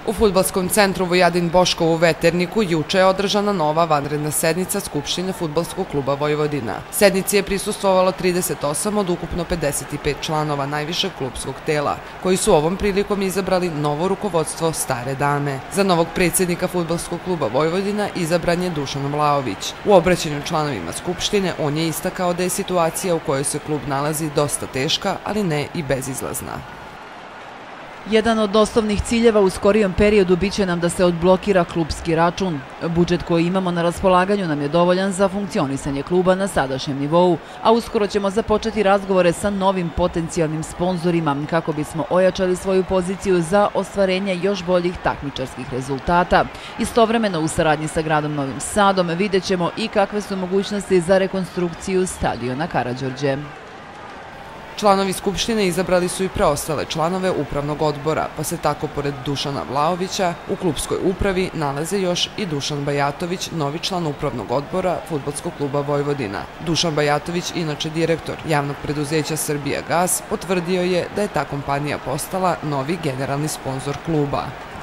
U fudbalskom centru Vojadin Boškov u Veterniku juče je održana nova vanredna sednica Skupštine Fudbalskog kluba Vojvodina. Sednici je prisustvovalo 38 od ukupno 55 članova najvišeg klubskog tela, koji su ovom prilikom izabrali novo rukovodstvo Stare dame. Za novog predsjednika Fudbalskog kluba Vojvodina izabran je Dušan Vlaović. U obraćanju članovima Skupštine on je istakao da je situacija u kojoj se klub nalazi dosta teška, ali ne i bezizlazna. Jedan od osnovnih ciljeva u skorijem periodu biće nam da se odblokira klubski račun. Budžet koji imamo na raspolaganju nam je dovoljan za funkcionisanje kluba na sadašnjem nivou, a uskoro ćemo započeti razgovore sa novim potencijalnim sponzorima kako bismo ojačali svoju poziciju za ostvarenje još boljih takmičarskih rezultata. Istovremeno u saradnji sa gradom Novim Sadom vidjet ćemo i kakve su mogućnosti za rekonstrukciju stadiona Karađorđe. Članovi Skupštine izabrali su i preostale članove upravnog odbora, pa se tako pored Dušana Vlaovića u klubskoj upravi nalaze još i Dušan Bajatović, novi član upravnog odbora Fudbalskog kluba Vojvodina. Dušan Bajatović, inače direktor javnog preduzeća Srbijagas, potvrdio je da je ta kompanija postala novi generalni sponzor kluba.